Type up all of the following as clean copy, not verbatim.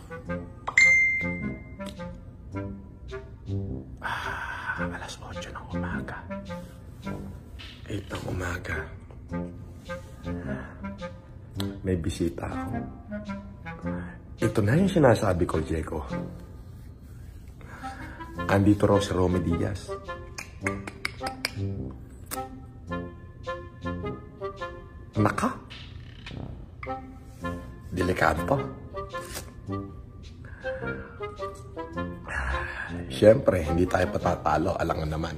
Alas 8 ng umaga. 8 ng umaga. May bisita ako. Ito na yung sinasabi ko, Diego. Andito raw si Romy Diaz. Naka? Delikado to. Siyempre, hindi tayo patatalo. Alangan naman.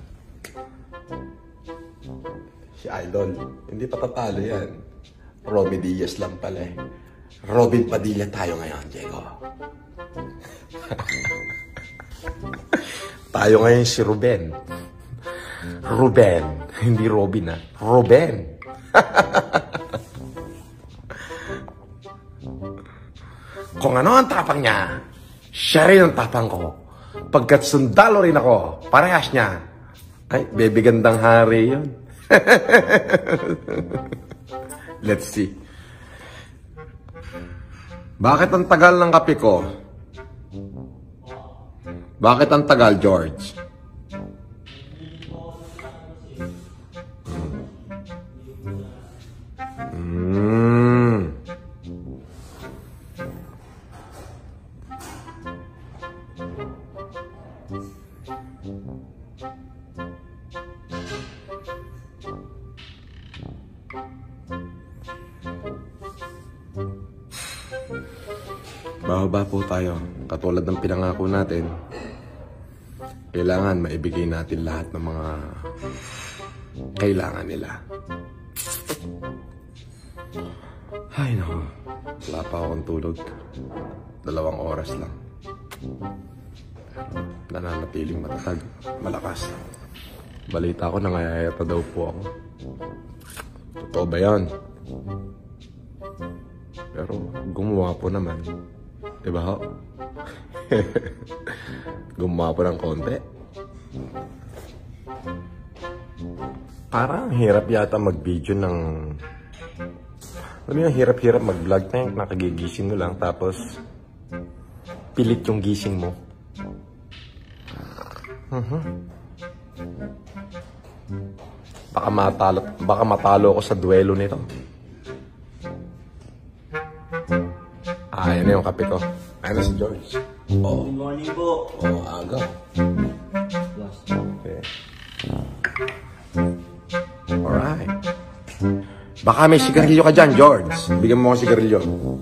Si Idol, hindi patatalo yan. Romy Diaz lang pala eh. Robin Padilla tayo ngayon, Diego. Tayo ngayon si Ruben. Ruben. Hindi Robin ah. Ruben. Kung ano ang tapang niya, siya rin ang tapang ko. Pagkat sundalo rin ako, parehas niya. Ay, baby gandang hari yun. Let's see. Bakit ang tagal ng kape ko? Bakit ang tagal, George? Bababa po tayo. Katulad ng pinangako natin, kailangan maibigay natin lahat ng mga kailangan nila. Ay, naku. Wala pa akong tulog. 2 oras lang. Pero nananatiling matatag, malakas. Balita ko, nangayayata daw po ako. Totoo ba yan? Pero gumawa po naman. Diba ho? Gumawa po ng konti. Parang hirap yata mag-video ng... Alam mo yung hirap-hirap mag-vlog na yung nakagigising mo lang tapos pilit yung gising mo. Baka matalo ako sa duelo nito. Ayan na yung kape ko. Ayan na si George. Oh. Good morning po. Oh, aga. Okay. Alright. Baka may sigarilyo ka dyan, George. Bigyan mo akong sigarilyo.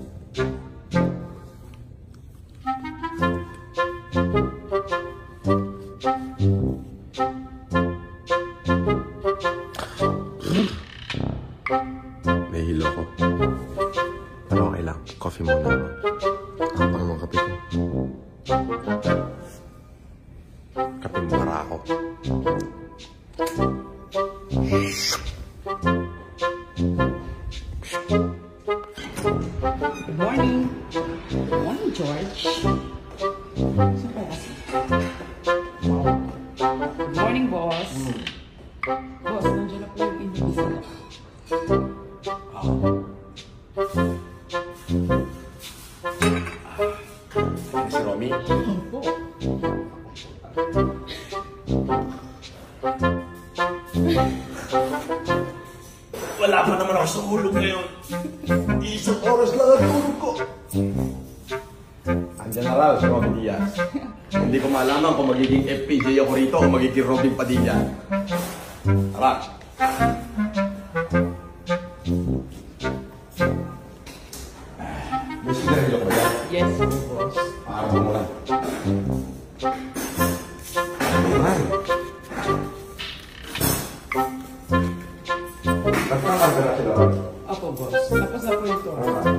Nahihilo ko. Pero okay lang. Coffee muna ako. Ang pang mga kape ko. Kape mo para ako. Good morning. Good morning, George. Saan kaya kasi? Good morning, boss. Boss, nandiyan na po yung individual. Si Romy? Opo. Wala pa naman ako sa hulog ngayon. Isang oras lang ang tulog ko. Andiyan na raw si Romy Diaz. Hindi ko malaman kung magiging FPJ ako rito o magiging Robin Padilla. Tara! May sigarilyo ko ba yan? Yes, boss. Para mo muna. Ayan. Basta ang kamera sila. Opo, boss. Tapos na po ito.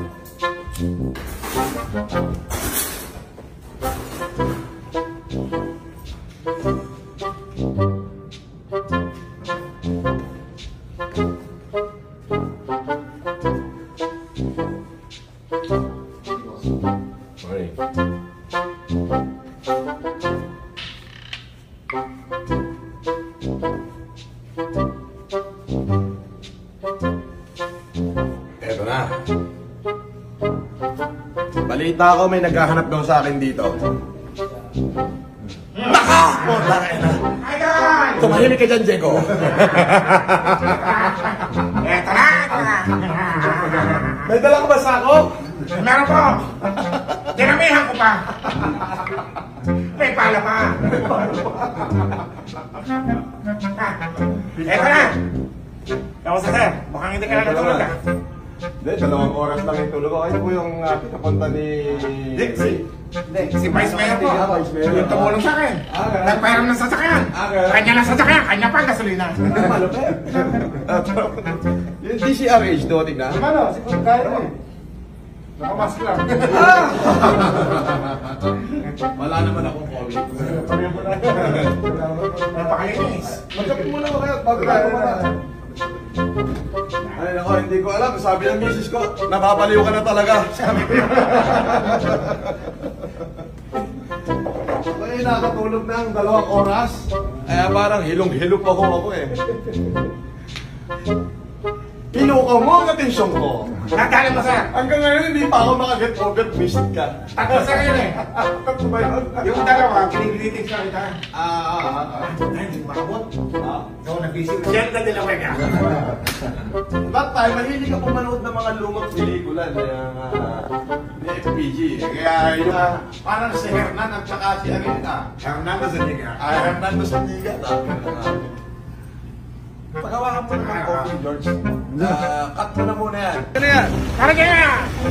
Morning. Eto na. balita ko may naghahanap daw sa akin dito. Naka! Puta ka na. Tumahimik ka dyan, Diego. Eto na! May dala ka ba sako? Meron po! Tinamihan ko pa! May pala pa! Eto na! Kamusta sir? Mukhang hindi ka na natulog ah. Hindi, 2 oras lang yung tulog ko. Ayun po yung pinapunta ni... Si Vice Mayor po. Vice Mayor. Yung tumulong sa akin. Nagpairam ng sasakyan. Kanya lang sasakyan, kanya pa gasolina. Malupit. Yung DCRH doon, tignan. Ano? Si Kaya mo eh. Nakamask lang. Wala naman akong COVID. Napakalinis. Magkapit mo na ako kayo bago tayo kumana. Ay nako, hindi ko alam. Sabi ng misis ko, napapaliw ka na talaga. Sabi ko yun. Ay, nakatulog na ang 2 oras. Kaya parang hilong-hilo pa ako eh. Pinukaw mo ang atensyon ko. Nadali mo sir. Hanggang ngayon, hindi pa ako makaget over visit ka. Tatlo sir yun eh. Tatlo ba yun? Yung dalawa, kinigilitis ka kita. Ah. Ay, hindi makabot. Ah. So, nag-busy ko. Diyan ka din ako ka. That time, mahilig ako manood ng mga lumang pelikula ni FPG. Kaya yung parang si Hernan at saka si Arita. Hernando Zuniga. Hernando Zuniga. Pagawakan mo naman coffee, George. Cut mo na muna yan. Ano yan? Tara kaya!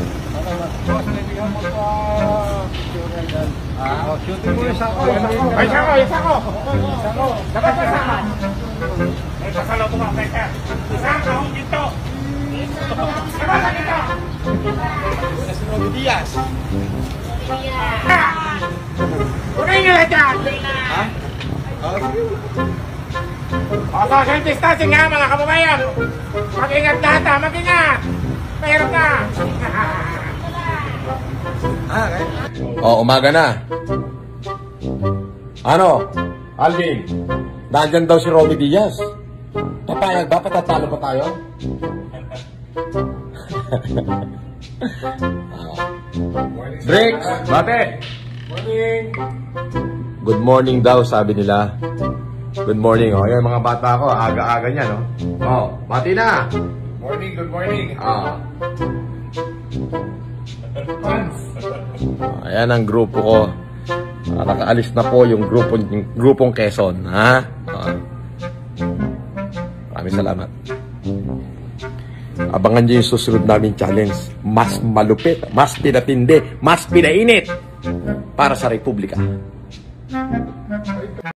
Shooting mo yung sako. Ay, sako! Dapat sa sako! Ay, pasalaw ko ba, sir? Isang kahong dito! Dapat sa dito! Si Robby Diaz. Kunin nyo na dyan! Ha? O, social distancing nga mga kababayan! Mag-ingat lahat ha! Mag-ingat! Mahirap na! Umaga na. Ano? Alvin, nandyan daw si Robby Diaz. Papayag ba? Patatalo pa tayo? Break! Bate! Morning! Good morning daw, sabi nila. Good morning. O, yan mga bata ko. Aga-aga niya, no? O, bati na! Morning, good morning! Ayan ang grupo ko. Nakaalis na po yung grupong Quezon, ha? Maraming salamat. Abangan nyo yung susunod namin challenge. Mas malupit, mas pinatindi, mas pinainit para sa Republika.